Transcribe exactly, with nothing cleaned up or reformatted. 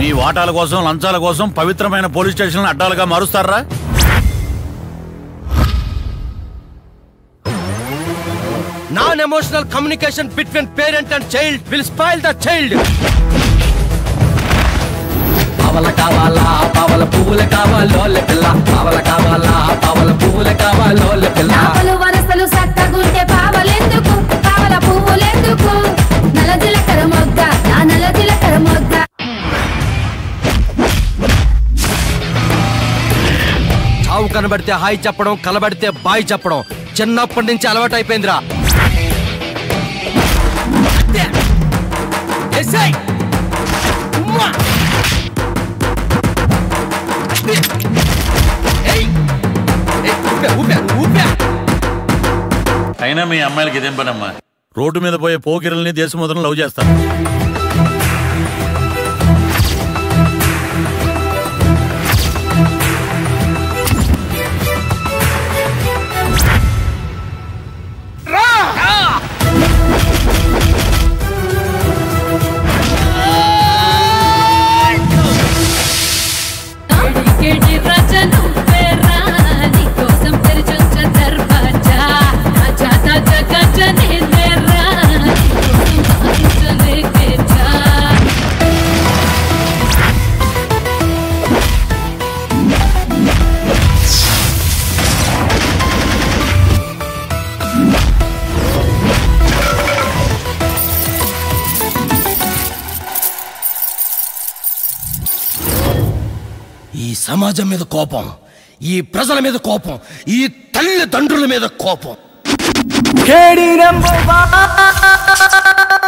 మీ వాటాల కోసం లంచాల కోసం పవిత్రమైన పోలీస్ స్టేషన్లను అడ్డాలుగా మారుస్తారా? Non-emotional communication between parent and child will spoil the child. Pavala kavala, pavala poole kavalo le pilla. Pavala kavala, pavala poole kavalo le pilla. Pavala varasalu satta gunte pavala enduku, pavala poole enduku. Nala jilakara mogga, na nala jilakara mogga. చావు కనబడితే hi చెప్పడం, కలబడితే bye చెప్పడం చిన్నప్పటి నుంచి అలవాటు అయిపోయిందిరా. అయినా మీ అమ్మాయిలకి ఇదేం పనమ్మా? రోడ్డు మీద పోయే పోకిరల్ని దేశముద్రను లవ్ చేస్తారు. ఈ సమాజం మీద కోపం, ఈ ప్రజల మీద కోపం, ఈ తల్లిదండ్రుల మీద కోపం.